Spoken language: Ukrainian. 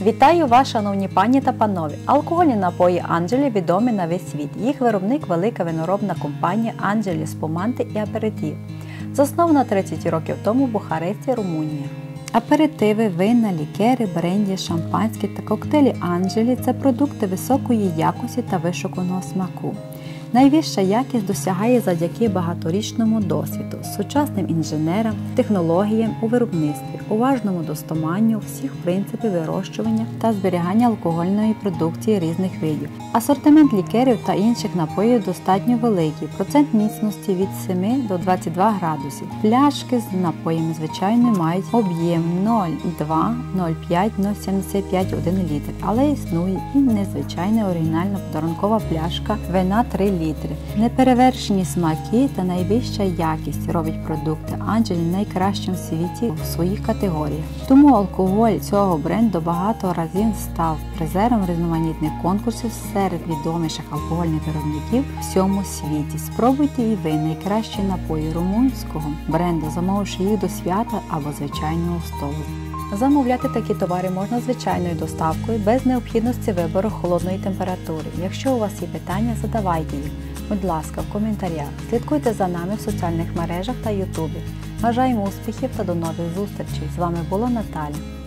Вітаю вас, шановні пані та панове! Алкогольні напої Анджелі відомі на весь світ. Їх виробник – велика виноробна компанія Анджелі Спуманти і Аперитів. Заснована 30 років тому в Бухаресті, Румунія. Аперитиви, вина, лікери, бренді, шампанське та коктейлі Анджелі – це продукти високої якості та вишуканого смаку. Найвища якість досягає завдяки багаторічному досвіду, сучасним інженерам, технологіям у виробництві, уважному достоманню всіх принципів вирощування та зберігання алкогольної продукції різних видів. Асортимент лікерів та інших напоїв достатньо великий, процент міцності від 7 до 22 градусів. Пляшки з напоями звичайно мають об'єм 0,2, 0,5, 0,75, 1 літр, але існує і незвичайна оригінальна подарункова пляшка вина 3 літри. Неперевершені смаки та найвища якість робить продукти Анджелі найкращим в світі в своїх категоріях. Тому алкоголь цього бренду багато разів став призером різноманітних конкурсів серед відоміших алкогольних виробників в всьому світі. Спробуйте і ви найкращі напої румунського бренду, замовивши їх до свята або звичайного столу. Замовляти такі товари можна звичайною доставкою, без необхідності вибору холодної температури. Якщо у вас є питання, задавайте їх, будь ласка, в коментарях. Слідкуйте за нами в соціальних мережах та ютубі. Бажаємо успіхів та до нових зустрічей! З вами була Наталя.